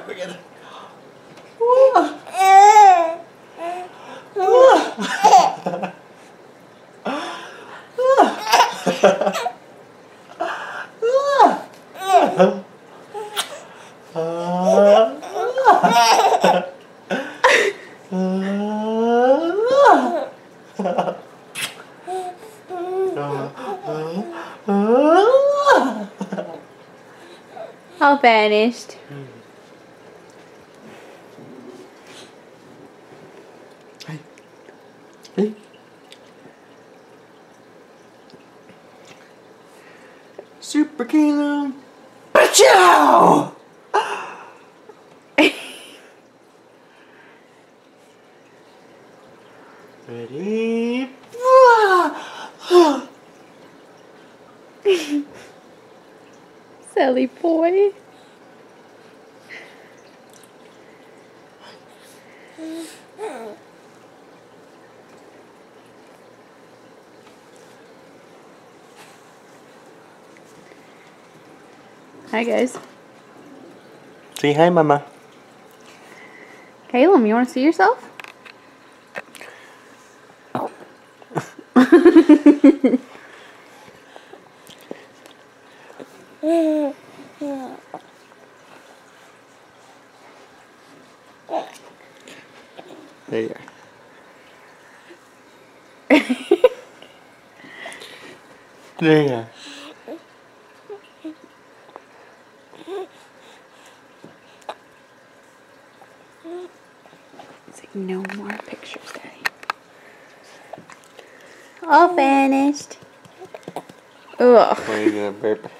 Begin. All vanished. Hey. Hey. Super Kingdom. Pachow! Ready? Silly boy. Hi guys. Say hi, Mama. Caleb, you want to see yourself? There you are. There you are. It's like no more pictures, Daddy. All vanished. Ugh. Why are you gonna burp?